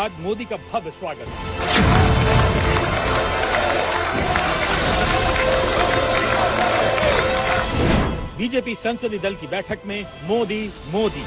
आज मोदी का भव्य स्वागत। बीजेपी संसदीय दल की बैठक में मोदी मोदी।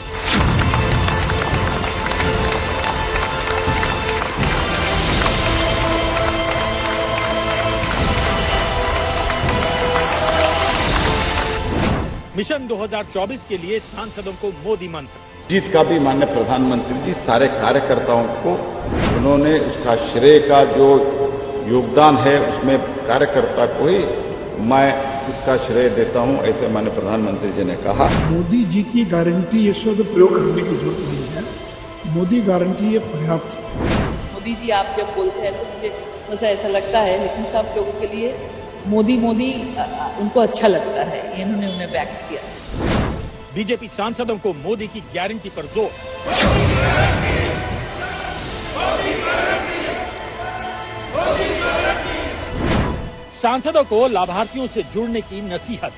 मिशन 2024 के लिए सांसदों को मोदी मंत्र। जीत का भी माननीय प्रधानमंत्री जी सारे कार्यकर्ताओं को उन्होंने उसका श्रेय का जो योगदान है उसमें कार्यकर्ता को ही मैं इसका श्रेय देता हूं, ऐसे माननीय प्रधानमंत्री जी ने कहा। मोदी जी की गारंटी ये शब्द प्रयोग करने की जरूरत नहीं है, मोदी गारंटी ये पर्याप्त है। मोदी जी आप जब बोलते हैं तो मुझे ऐसा लगता है, लेकिन सब लोगों के लिए मोदी मोदी उनको अच्छा लगता है, ये इन्होंने उन्हें व्यक्त किया। बीजेपी सांसदों को मोदी की गारंटी पर जोर। सांसदों को लाभार्थियों से जुड़ने की नसीहत।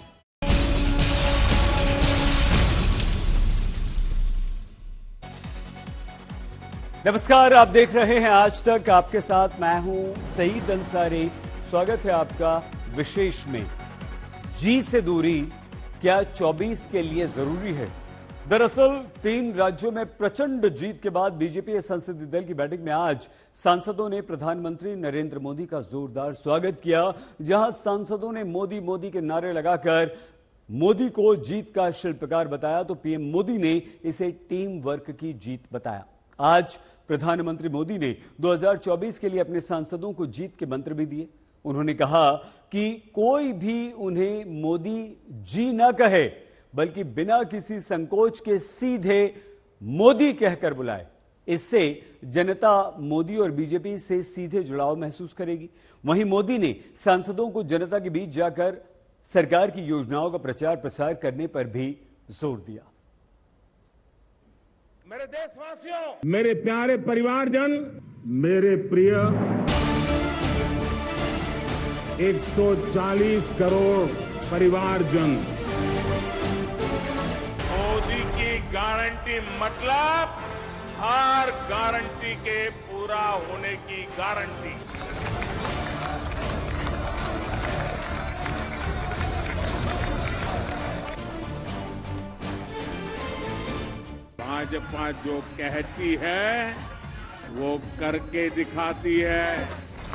नमस्कार, आप देख रहे हैं आज तक, आपके साथ मैं हूं सईद अंसारी। स्वागत है आपका विशेष में। जी से दूरी क्या 24 के लिए जरूरी है? दरअसल 3 राज्यों में प्रचंड जीत के बाद बीजेपी संसदीय दल की बैठक में आज सांसदों ने प्रधानमंत्री नरेंद्र मोदी का जोरदार स्वागत किया, जहां सांसदों ने मोदी मोदी के नारे लगाकर मोदी को जीत का शिल्पकार बताया, तो पीएम मोदी ने इसे टीम वर्क की जीत बताया। आज प्रधानमंत्री मोदी ने 2024 के लिए अपने सांसदों को जीत के मंत्र भी दिए। उन्होंने कहा कि कोई भी उन्हें मोदी जी न कहे, बल्कि बिना किसी संकोच के सीधे मोदी कहकर बुलाए। इससे जनता मोदी और बीजेपी से सीधे जुड़ाव महसूस करेगी। वहीं मोदी ने सांसदों को जनता के बीच जाकर सरकार की योजनाओं का प्रचार प्रसार करने पर भी जोर दिया। मेरे देशवासियों, मेरे प्यारे परिवारजन, मेरे प्रिय 140 करोड़ परिवारजन, मोदी की गारंटी मतलब हर गारंटी के पूरा होने की गारंटी। भाजपा जो कहती है वो करके दिखाती है।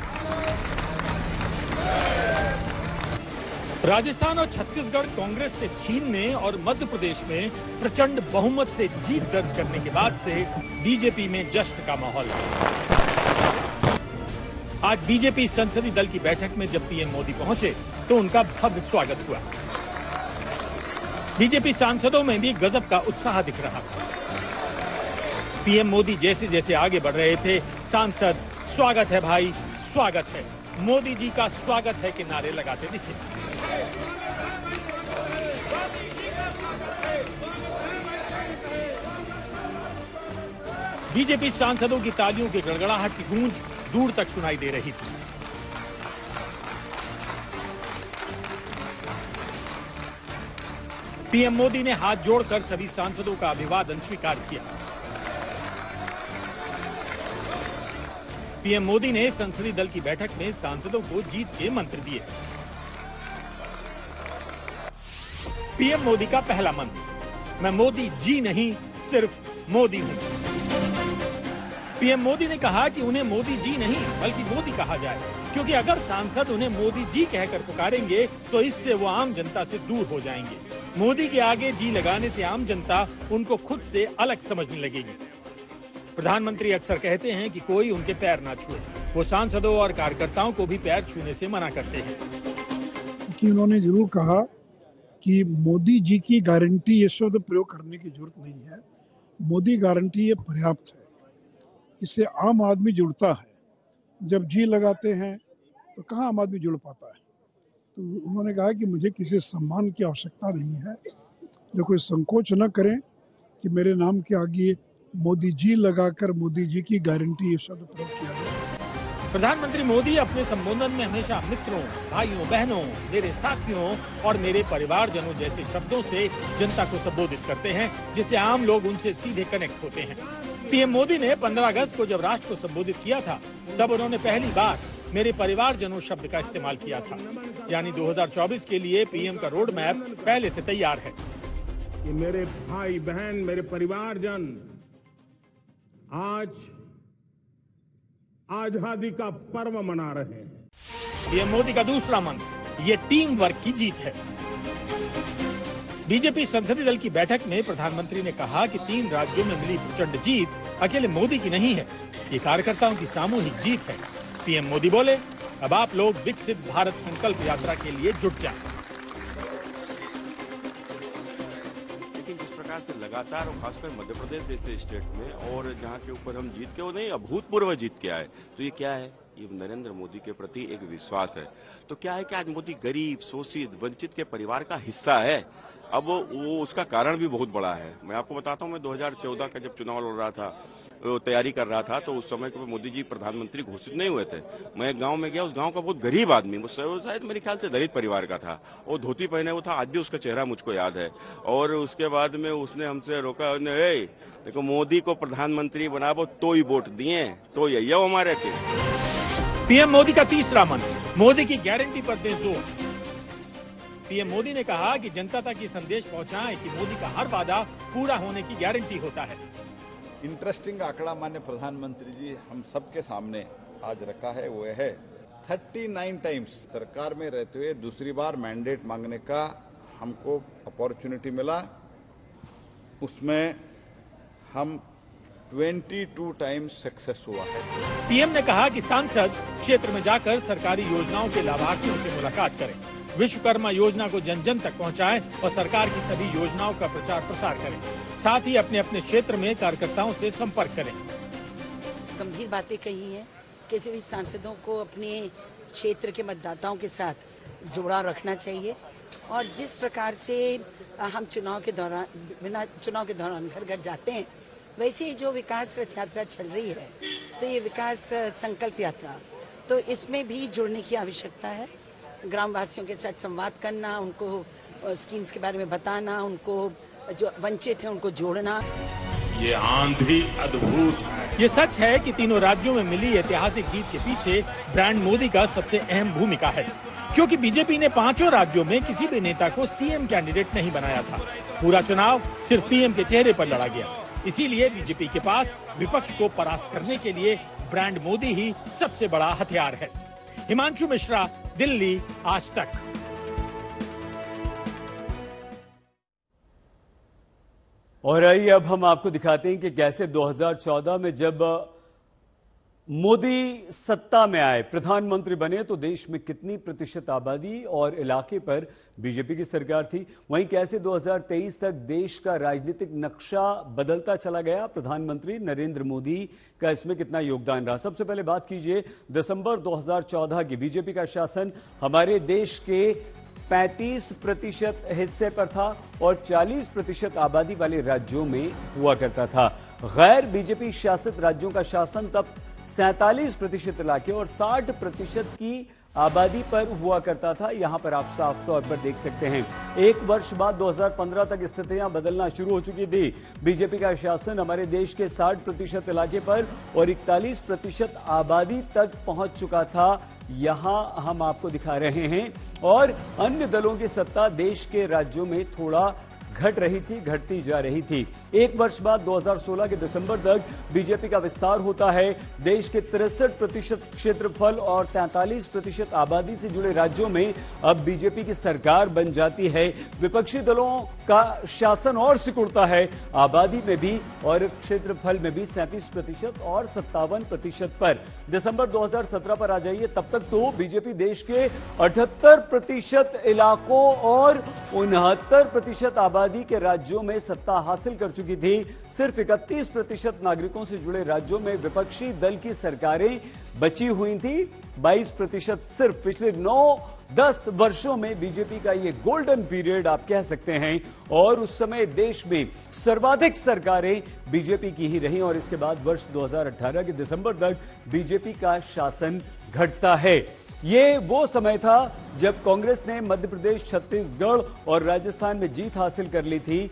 राजस्थान और छत्तीसगढ़ कांग्रेस से छीनने और मध्य प्रदेश में प्रचंड बहुमत से जीत दर्ज करने के बाद से बीजेपी में जश्न का माहौल है। आज बीजेपी संसदीय दल की बैठक में जब पीएम मोदी पहुंचे तो उनका भव्य स्वागत हुआ। बीजेपी सांसदों में भी गजब का उत्साह दिख रहा था। पीएम मोदी जैसे जैसे आगे बढ़ रहे थे, सांसद स्वागत है भाई, स्वागत है, मोदी जी का स्वागत है के नारे लगाते दिखे। बीजेपी सांसदों की तालियों की गड़गड़ाहट की गूंज दूर तक सुनाई दे रही थी। पीएम मोदी ने हाथ जोड़कर सभी सांसदों का अभिवादन स्वीकार किया। पीएम मोदी ने संसदीय दल की बैठक में सांसदों को जीत के मंत्र दिए। पीएम मोदी का पहला मंत्र, मैं मोदी जी नहीं सिर्फ मोदी हूं। पीएम मोदी ने कहा कि उन्हें मोदी जी नहीं बल्कि मोदी कहा जाए, क्योंकि अगर सांसद उन्हें मोदी जी कहकर पुकारेंगे तो इससे वो आम जनता से दूर हो जाएंगे। मोदी के आगे जी लगाने से आम जनता उनको खुद से अलग समझने लगेगी। प्रधानमंत्री अक्सर कहते हैं कि कोई उनके पैर ना छुए। वो सांसदों और कार्यकर्ताओं को भी पैर छूने से मना करते हैं। कि उन्होंने जरूर कहा कि मोदी जी की गारंटी ये शब्द प्रयोग करने की जरूरत नहीं है, मोदी गारंटी ये पर्याप्त है। इससे आम आदमी जुड़ता है। जब जी लगाते हैं तो कहाँ आम आदमी जुड़ पाता है। तो उन्होंने कहा कि मुझे किसी सम्मान की आवश्यकता नहीं है, जो कोई संकोच न करें कि मेरे नाम के आगे मोदी जी लगाकर मोदी जी की गारंटी ये शब्द प्रयोग किया गया। प्रधानमंत्री मोदी अपने संबोधन में हमेशा मित्रों, भाइयों, बहनों, मेरे साथियों और मेरे परिवारजनों जैसे शब्दों से जनता को संबोधित करते हैं, जिससे आम लोग उनसे सीधे कनेक्ट होते हैं। पीएम मोदी ने 15 अगस्त को जब राष्ट्र को संबोधित किया था, तब उन्होंने पहली बार मेरे परिवारजनों शब्द का इस्तेमाल किया था। यानी 2024 के लिए पीएम का रोड मैप पहले से तैयार है। कि मेरे भाई बहन, मेरे परिवारजन आज आजादी का पर्व मना रहे हैं। पीएम मोदी का दूसरा मंत्र, ये टीम वर्क की जीत है। बीजेपी संसदीय दल की बैठक में प्रधानमंत्री ने कहा कि 3 राज्यों में मिली प्रचंड जीत अकेले मोदी की नहीं है, ये कार्यकर्ताओं की सामूहिक जीत है। पीएम मोदी बोले, अब आप लोग विकसित भारत संकल्प यात्रा के लिए जुट जाएं। लेकिन जिस प्रकार से लगातार और खासकर मध्य प्रदेश जैसे स्टेट में और जहां के ऊपर हम जीत के वो नहीं अभूतपूर्व जीत के आए, तो ये क्या है? ये नरेंद्र मोदी के प्रति एक विश्वास है। तो क्या है कि आज मोदी गरीब, शोषित, वंचित के परिवार का हिस्सा है। अब वो उसका कारण भी बहुत बड़ा है। मैं आपको बताता हूं, मैं 2014 का जब चुनाव लड़ रहा था, तैयारी कर रहा था, तो उस समय के मोदी जी प्रधानमंत्री घोषित नहीं हुए थे। मैं एक गांव में गया, उस गांव का बहुत गरीब आदमी, शायद मेरे ख्याल से दलित परिवार का था, वो धोती पहने हुआ था, आज भी उसका चेहरा मुझको याद है। और उसके बाद में उसने हमसे रोका, देखो मोदी को प्रधानमंत्री बनाओ तो ही वोट दिए, तो यही हमारे थे। पीएम मोदी का तीसरा मंत्र, मोदी की गारंटी पर दें जोर। पीएम मोदी ने कहा कि जनता तक ये संदेश पहुंचाएं कि मोदी का हर वादा पूरा होने की गारंटी होता है। इंटरेस्टिंग आंकड़ा माननीय प्रधानमंत्री जी हम सबके सामने आज रखा है, वो है 39 टाइम्स सरकार में रहते हुए दूसरी बार मैंडेट मांगने का हमको अपॉर्चुनिटी मिला। उसमें हम 22 टाइम्स सक्सेस हुआ है। पीएम ने कहा कि सांसद क्षेत्र में जाकर सरकारी योजनाओं के लाभार्थियों से मुलाकात करें, विश्वकर्मा योजना को जन जन तक पहुंचाएं और सरकार की सभी योजनाओं का प्रचार प्रसार करें। साथ ही अपने अपने क्षेत्र में कार्यकर्ताओं से संपर्क करें। गंभीर बातें कही हैं। किसी भी सांसदों को अपने क्षेत्र के मतदाताओं के साथ जुड़ा रखना चाहिए और जिस प्रकार से हम चुनाव के दौरान घर घर जाते हैं, वैसे ही जो विकास रथ यात्रा चल रही है, तो ये विकास संकल्प यात्रा, तो इसमें भी जुड़ने की आवश्यकता है। ग्रामवासियों के साथ संवाद करना, उनको स्कीम्स के बारे में बताना, उनको जो वंचित हैं उनको जोड़ना। ये आंधी अद्भुत है। ये सच है कि तीनों राज्यों में मिली ऐतिहासिक जीत के पीछे ब्रांड मोदी का सबसे अहम भूमिका है, क्योंकि बीजेपी ने 5 राज्यों में किसी भी नेता को सीएम कैंडिडेट नहीं बनाया था। पूरा चुनाव सिर्फ पीएम के चेहरे पर लड़ा गया। इसीलिए बीजेपी के पास विपक्ष को परास्त करने के लिए ब्रांड मोदी ही सबसे बड़ा हथियार है। हिमांशु मिश्रा, दिल्ली, आज तक। और आइए अब हम आपको दिखाते हैं कि कैसे 2014 में जब मोदी सत्ता में आए, प्रधानमंत्री बने, तो देश में कितनी प्रतिशत आबादी और इलाके पर बीजेपी की सरकार थी। वहीं कैसे 2023 तक देश का राजनीतिक नक्शा बदलता चला गया, प्रधानमंत्री नरेंद्र मोदी का इसमें कितना योगदान रहा। सबसे पहले बात कीजिए दिसंबर 2014 की। बीजेपी का शासन हमारे देश के 35% हिस्से पर था और 40% आबादी वाले राज्यों में हुआ करता था। गैर बीजेपी शासित राज्यों का शासन तब 47% इलाके और 60% की आबादी पर हुआ करता था। यहां पर आप साफ तौर पर देख सकते हैं। एक वर्ष बाद 2015 तक स्थितियां बदलना शुरू हो चुकी थी। बीजेपी का शासन हमारे देश के 60% इलाके पर और 41% आबादी तक पहुंच चुका था। यहां हम आपको दिखा रहे हैं। और अन्य दलों की सत्ता देश के राज्यों में थोड़ा घट रही थी, घटती जा रही थी। एक वर्ष बाद 2016 के दिसंबर तक बीजेपी का विस्तार होता है। देश के 63% क्षेत्रफल और 43% आबादी से जुड़े राज्यों में अब बीजेपी की सरकार बन जाती है। विपक्षी दलों का शासन और सिकुड़ता है, आबादी में भी और क्षेत्रफल में भी 37% और 57% पर। दिसंबर 2017 पर आ जाइए, तब तक तो बीजेपी देश के 78% इलाकों और 69% आबादी आबादी के राज्यों में सत्ता हासिल कर चुकी थी। सिर्फ 31% नागरिकों से जुड़े राज्यों में विपक्षी दल की सरकारें बची हुई थी। 22% सिर्फ पिछले 9-10 वर्षों में बीजेपी का ये गोल्डन पीरियड आप कह सकते हैं, और उस समय देश में सर्वाधिक सरकारें बीजेपी की ही रही। और इसके बाद वर्ष 2018 के दिसंबर तक बीजेपी का शासन घटता है। ये वो समय था जब कांग्रेस ने मध्य प्रदेश, छत्तीसगढ़ और राजस्थान में जीत हासिल कर ली थी।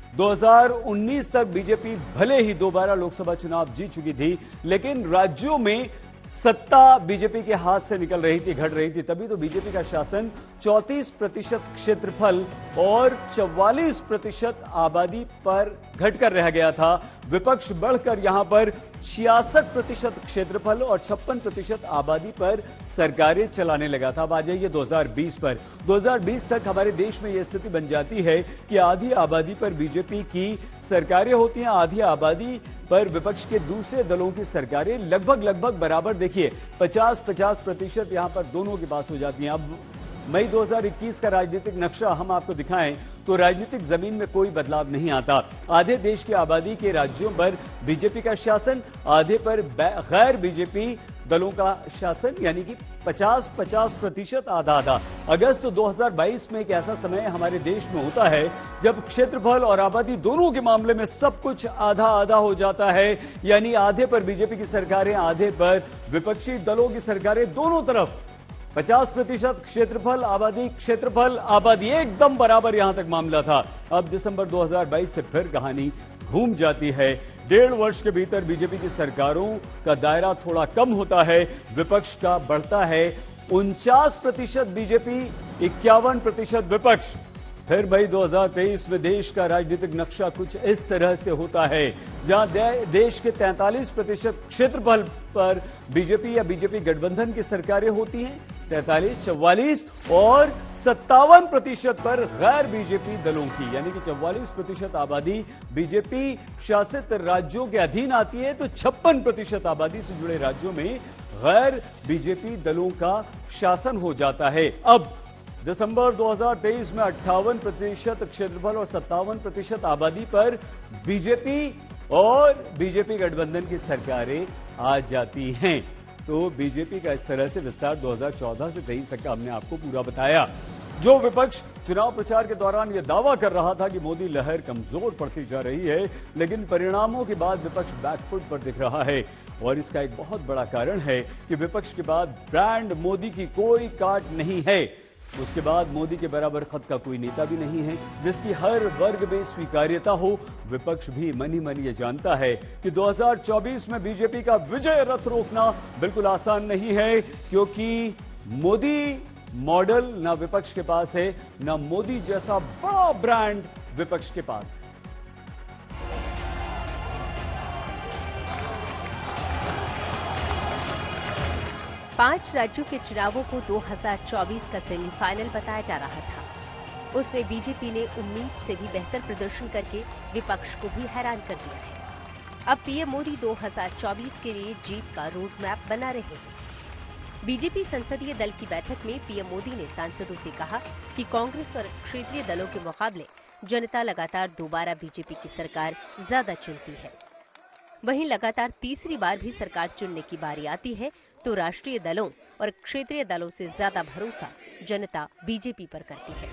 2019 तक बीजेपी भले ही दोबारा लोकसभा चुनाव जीत चुकी थी, लेकिन राज्यों में सत्ता बीजेपी के हाथ से निकल रही थी, घट रही थी। तभी तो बीजेपी का शासन 34% क्षेत्रफल और 44% आबादी पर घटकर रह गया था। विपक्ष बढ़कर यहां पर 66% क्षेत्रफल और 56% आबादी पर सरकारें चलाने लगा था। अब आ जाइए 2020 पर। 2020 तक हमारे देश में यह स्थिति बन जाती है कि आधी आबादी पर बीजेपी की सरकारें होती हैं, आधी आबादी पर विपक्ष के दूसरे दलों की सरकारें लगभग बराबर। देखिए 50-50% यहां पर दोनों के पास हो जाती हैं। अब मई 2021 का राजनीतिक नक्शा हम आपको दिखाएं तो राजनीतिक जमीन में कोई बदलाव नहीं आता। आधे देश की आबादी के राज्यों पर बीजेपी का शासन, आधे पर गैर बीजेपी दलों का शासन, यानी कि 50-50% आधा। अगस्त 2022 में एक ऐसा समय हमारे देश में होता है जब क्षेत्रफल और आबादी दोनों के मामले में सब कुछ आधा हो जाता है, यानी आधे पर बीजेपी की सरकारें, आधे पर विपक्षी दलों की सरकारें। दोनों तरफ 50% क्षेत्रफल आबादी एकदम बराबर यहां तक मामला था। अब दिसंबर 2022 से फिर कहानी घूम जाती है। 1.5 वर्ष के भीतर बीजेपी की सरकारों का दायरा थोड़ा कम होता है, विपक्ष का बढ़ता है। 49% बीजेपी, 51% विपक्ष। फिर मई 2023 में देश का राजनीतिक नक्शा कुछ इस तरह से होता है, जहां देश के 43% क्षेत्रफल पर बीजेपी या बीजेपी गठबंधन की सरकारें होती हैं, 43, 44 और 57% पर गैर बीजेपी दलों की, यानी कि 44% आबादी बीजेपी शासित राज्यों के अधीन आती है, तो 56% आबादी से जुड़े राज्यों में गैर बीजेपी दलों का शासन हो जाता है। अब दिसंबर 2023 में 58% क्षेत्रफल और 57% आबादी पर बीजेपी और बीजेपी गठबंधन की सरकारें आ जाती हैं। तो बीजेपी का इस तरह से विस्तार 2014 से 23 तक का हमने आपको पूरा बताया। जो विपक्ष चुनाव प्रचार के दौरान यह दावा कर रहा था कि मोदी लहर कमजोर पड़ती जा रही है, लेकिन परिणामों के बाद विपक्ष बैकफुट पर दिख रहा है। और इसका एक बहुत बड़ा कारण है कि विपक्ष के बाद ब्रांड मोदी की कोई काट नहीं है। उसके बाद मोदी के बराबर खत का कोई नेता भी नहीं है जिसकी हर वर्ग में स्वीकार्यता हो। विपक्ष भी मन ही मन ये जानता है कि 2024 में बीजेपी का विजय रथ रोकना बिल्कुल आसान नहीं है, क्योंकि मोदी मॉडल ना विपक्ष के पास है, ना मोदी जैसा बड़ा ब्रांड विपक्ष के पास है। पांच राज्यों के चुनावों को 2024 का सेमीफाइनल बताया जा रहा था। उसमें बीजेपी ने उम्मीद से भी बेहतर प्रदर्शन करके विपक्ष को भी हैरान कर दिया है। अब पीएम मोदी 2024 के लिए जीत का रोड मैप बना रहे हैं। बीजेपी संसदीय दल की बैठक में पीएम मोदी ने सांसदों से कहा कि कांग्रेस और क्षेत्रीय दलों के मुकाबले जनता लगातार दोबारा बीजेपी की सरकार ज्यादा चुनती है। वहीं लगातार तीसरी बार भी सरकार चुनने की बारी आती है तो राष्ट्रीय दलों और क्षेत्रीय दलों से ज्यादा भरोसा जनता बीजेपी पर करती है।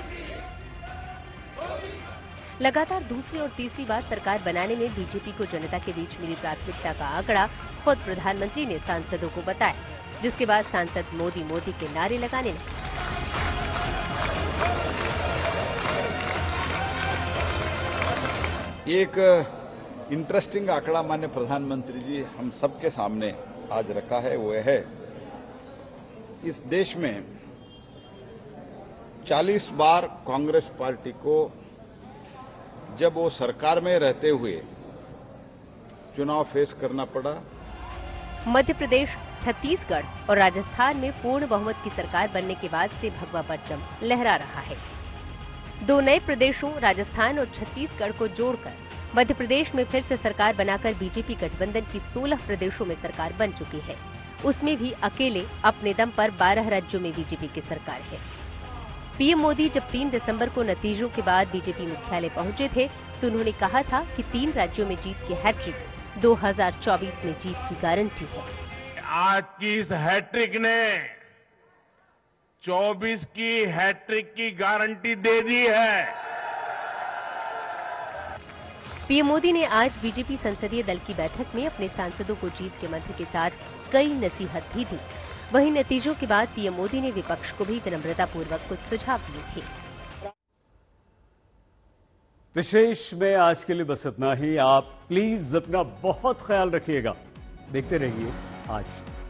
लगातार दूसरी और तीसरी बार सरकार बनाने में बीजेपी को जनता के बीच मिली प्राथमिकता का आंकड़ा खुद प्रधानमंत्री ने सांसदों को बताया, जिसके बाद सांसद मोदी मोदी के नारे लगाने लगे। एक इंटरेस्टिंग आंकड़ा माननीय प्रधानमंत्री जी हम सबके सामने आज रखा है, वो है इस देश में 40 बार कांग्रेस पार्टी को जब वो सरकार में रहते हुए चुनाव फेस करना पड़ा। मध्य प्रदेश, छत्तीसगढ़ और राजस्थान में पूर्ण बहुमत की सरकार बनने के बाद से भगवा परचम लहरा रहा है। दो नए प्रदेशों राजस्थान और छत्तीसगढ़ को जोड़कर मध्य प्रदेश में फिर से सरकार बनाकर बीजेपी गठबंधन की 16 प्रदेशों में सरकार बन चुकी है। उसमें भी अकेले अपने दम पर 12 राज्यों में बीजेपी की सरकार है। पीएम मोदी जब 3 दिसंबर को नतीजों के बाद बीजेपी मुख्यालय पहुंचे थे तो उन्होंने कहा था कि 3 राज्यों में जीत की हैट्रिक 2024 में जीत की गारंटी है। आज की इस हैट्रिक ने 24 की हैट्रिक की गारंटी दे दी है। पीएम मोदी ने आज बीजेपी संसदीय दल की बैठक में अपने सांसदों को जीत के मंत्र के साथ कई नसीहत भी दी। वहीं नतीजों के बाद पीएम मोदी ने विपक्ष को भी विनम्रतापूर्वक कुछ सुझाव दिए थे। विशेष में आज के लिए बस इतना ही। आप प्लीज अपना बहुत ख्याल रखिएगा। देखते रहिए आज तक।